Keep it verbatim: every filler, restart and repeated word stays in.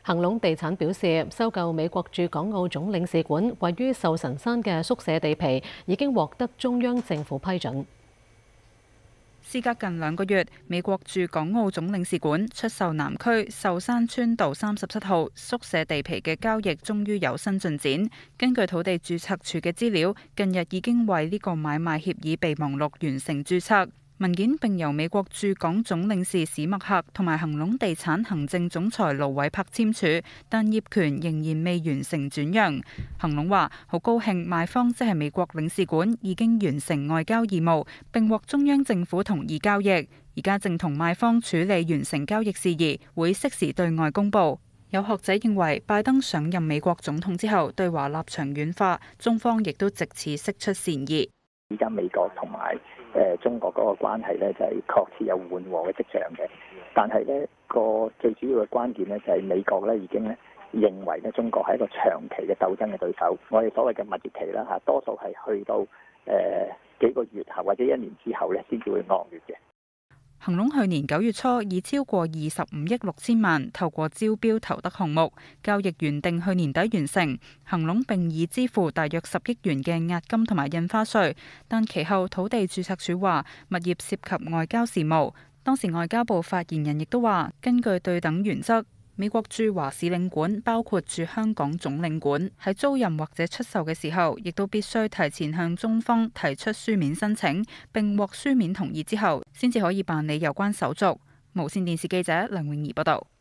恒隆地產表示，收購美國駐港澳總領事館位於壽臣山嘅宿舍地皮，已經獲得中央政府批准。 事隔近兩個月，美國駐港澳總領事館出售南區壽山村道三十七號宿舍地皮嘅交易終於有新進展。根據土地註冊處嘅資料，近日已經為呢個買賣協議備忘錄完成註冊。文件並由美國駐港總領事史麥克同埋恒隆地產行政總裁盧偉柏簽署，但業權仍然未完成轉讓。恒隆話好高興賣方即係美國領事館已經完成外交義務，並獲中央政府同意交易，而家正同賣方處理完成交易事宜，會適時對外公佈。有學者認為，拜登上任美國總統之後，對華立場軟化，中方亦都藉此釋出善意。 而家美國同埋誒中國嗰個關係咧，就係確切有緩和嘅跡象嘅。但係咧個最主要嘅關鍵咧，就係美國咧已經咧認為咧中國係一個長期嘅鬥爭嘅對手。我哋所謂嘅蜜月期啦嚇，多數係去到誒、呃、幾個月後或者一年之後咧，先至會惡劣嘅。 恒隆去年九月初以超過二十五億六千萬透過招標投得項目，交易原定去年底完成。恒隆並已支付大約十億元嘅押金同埋印花稅，但其後土地註冊處話物業涉及外交事務。當時外交部發言人亦都話，根據對等原則，美國駐華使領館包括駐香港總領館喺租賃或者出售嘅時候，亦都必須提前向中方提出書面申請，並獲書面同意之後，先至可以辦理有關手續。無線電視記者梁詠儀報道。